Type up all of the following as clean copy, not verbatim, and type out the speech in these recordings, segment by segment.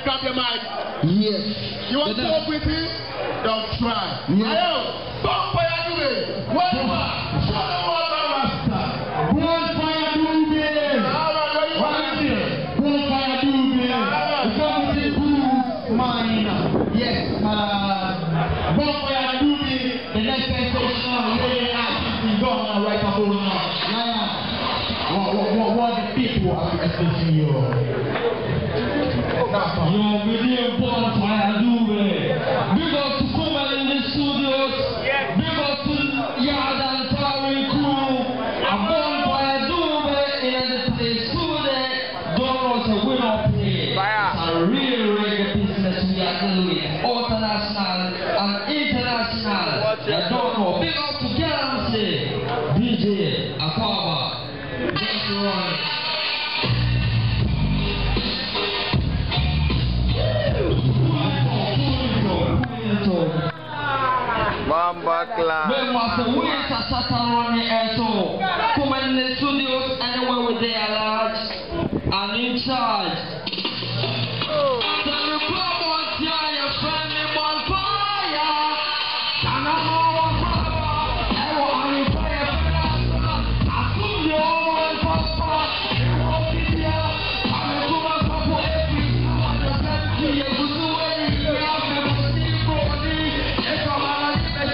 grab your mic. Yes. You want to talk with him? Don't try. Yeah. Bunfyah Dube. What do you want? Show them what the Rasta. Bunfyah Dube. Bunfyah Dube. Come with the groove, mine. Yes, Bunfyah Dube. The next sensation, really artist is going on right about now. What the people are expecting you? Yo, video Bunfyah Dube. Big up to Kuman in the studios. Big up to Yard and Tari crew. And Bunfyah Dube in the place today. Don't know to win or play. It's a real reggae business we are doing. International and international. You don't know. Big up to Galamsey. DJ Accra. Just run. Mamba Clan. We must wait a Saturday and so. Come in the studios anywhere with their large and in charge. So you come on, tell your friend me Bunfyah. And I'm all forever. I want to fire. I took the old papa. You won't be there. I'm a woman for every one of them. You go to where you have never seen body. It's a man.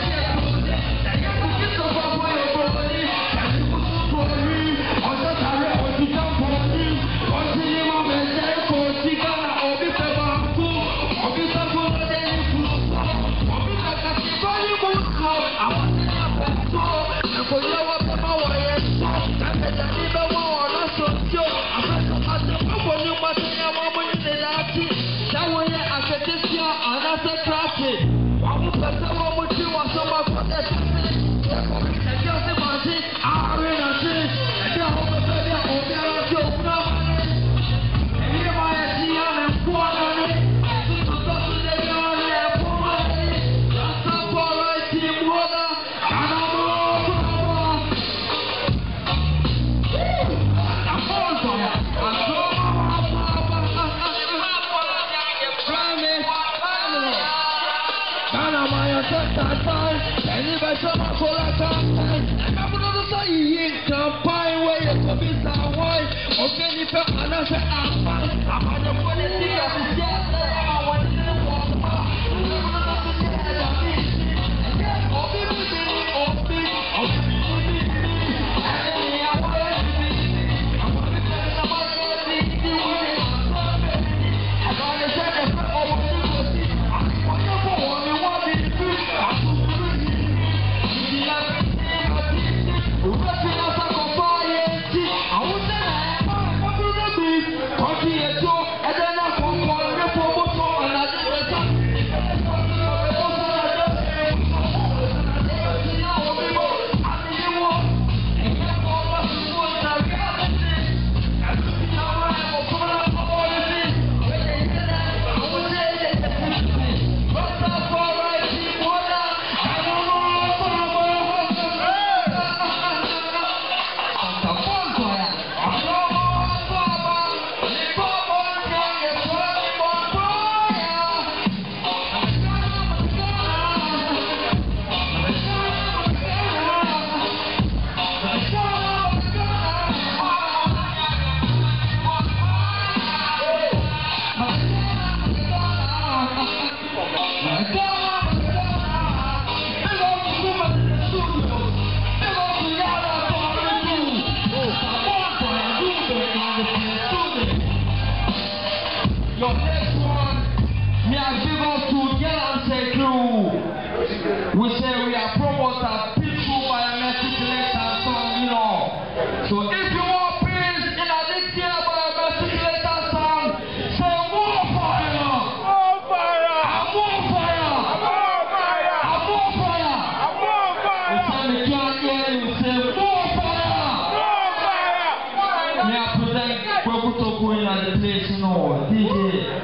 We say we are promoters, people biometric letter song, you know. So if you want peace in a dictator biometric letter song, say more fire! More fire! More fire! More fire! More fire! More fire! We say we can't hear you, say more fire! More fire! We are presenting Prokutoku in the place, you know. DJ,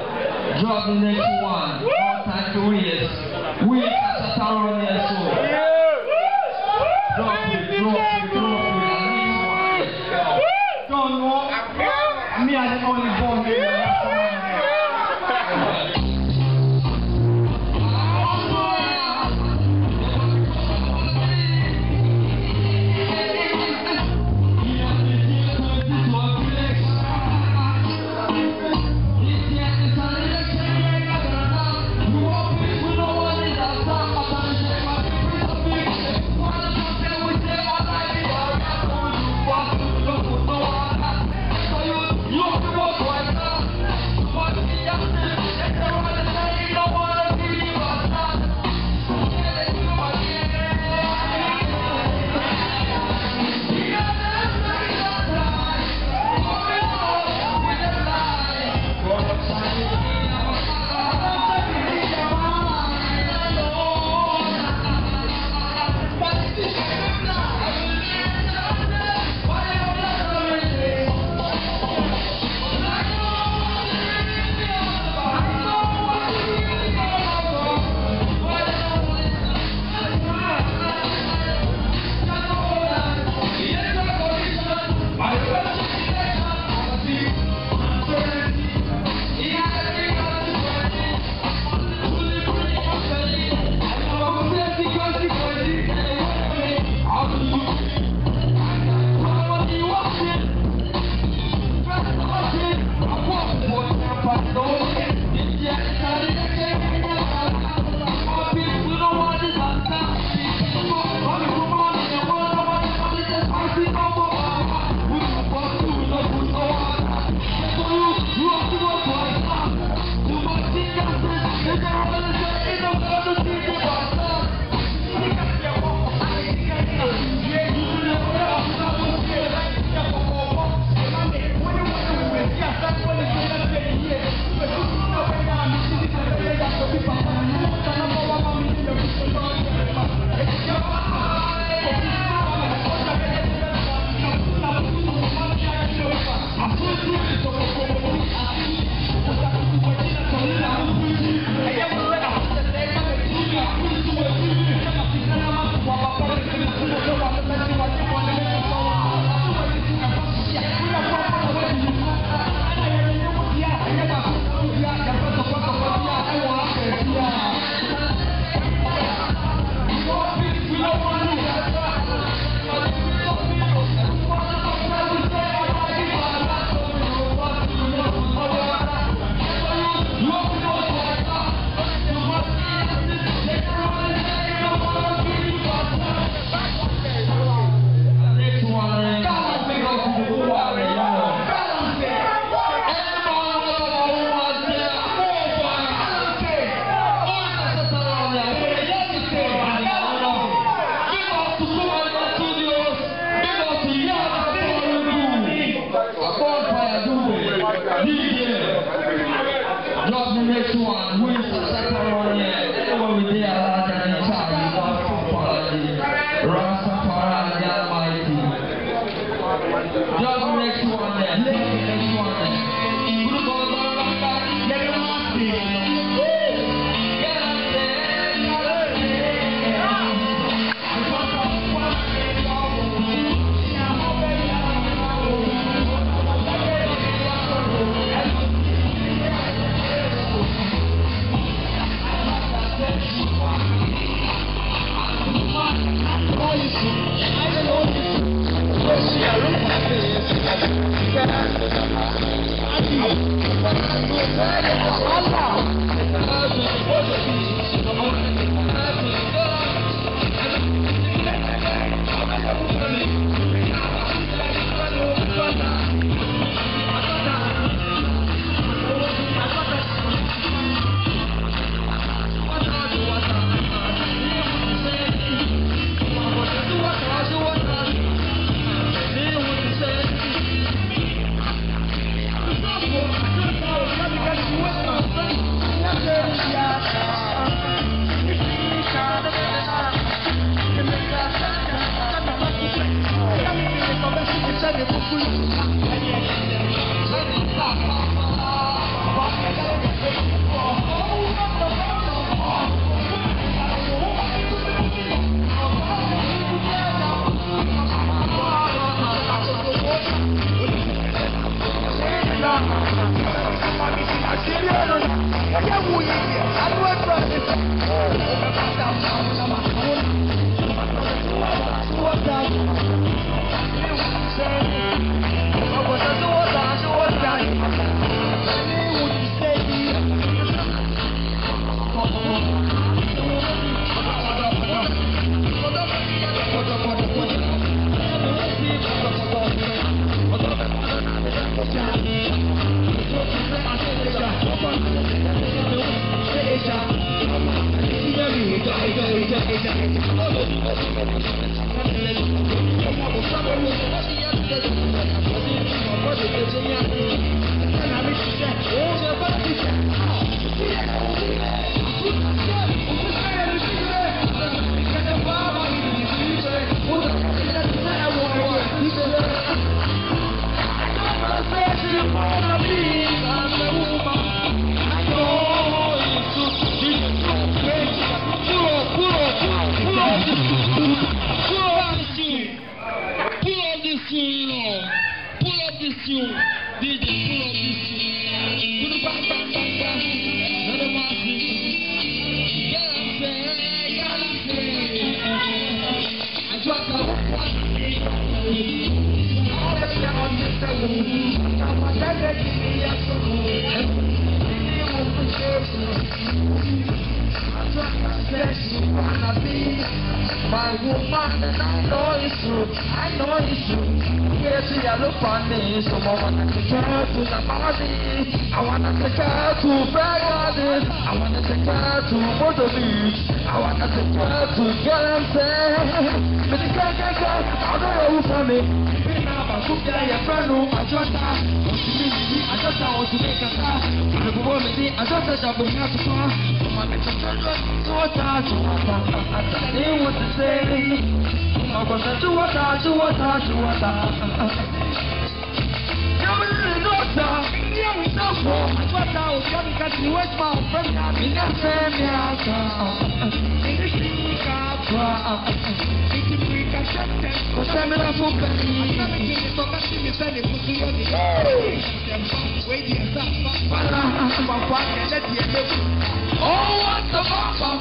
drop the next one. All time to waste. We Saturday and so. Drop it. Don't know. Me, I'm the only born here. next one. Who is the second one here? Anyone with the Alaja in charge? Rastafari Almighty. Just the next one there. Just the next one there. My woman, I know it's true. I know it's true. Yes, I look funny. So I wanna take her to the party. I wanna take her to Friday. I wanna take her to Moto Beach. I wanna take her to Galamsey. But the guy, I don't know who's for me. I just want to make a car. The woman, I just have been out to far. They want to say, I'm going to do what I do. Oh, what the fuck?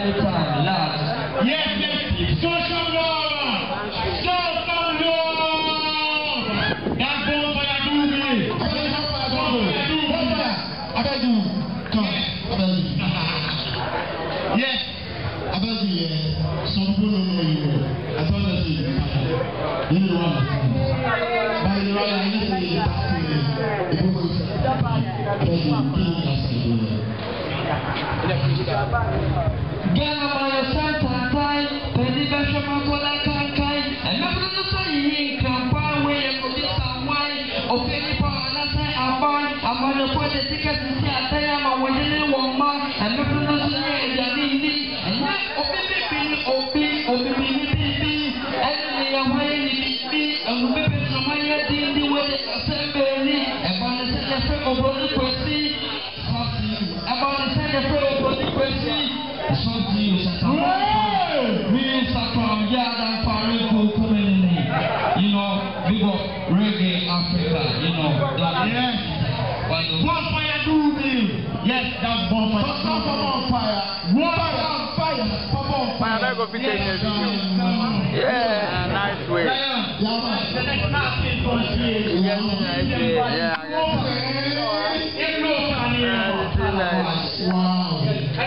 anytime, last. Yes, show some love. Show some love. That's Bunfyah Dube. I beg you, come. I beg you. Yes. I beg you, yes. Some people don't know you. I told them to you. You know what I'm saying. By the way, I need to say that to you. I beg you, Galamsey Santa Kai, Penibasha Makola Kankai, and never to say he can buy away for this and why, or Penny Power, and I say I buy, I'm on the point the tickets to see I tell I'm winning one man, and never to say Yanini, and not Obi, and they are waiting and we be some money at the way assembly, and by the second of the question, about the second of the question. You know, we got reggae Africa, you know. Yes. Bunfyah Dube. Yes, that's Bunfyah. Bunfyah. Man, I go fit in this video. Yeah, nice way. The next casting for Yes, nice way. Yeah, wow.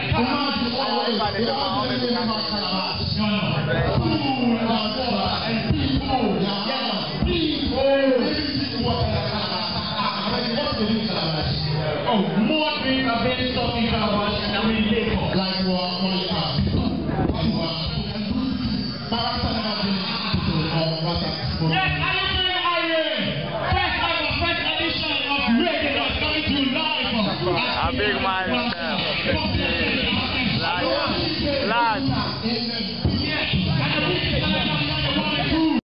Oh, more drink of any stuff in Calabash than we live for. Like what you have. Yes, are you feeling iron? First edition of Reggae that's coming to you live. a big man. Large.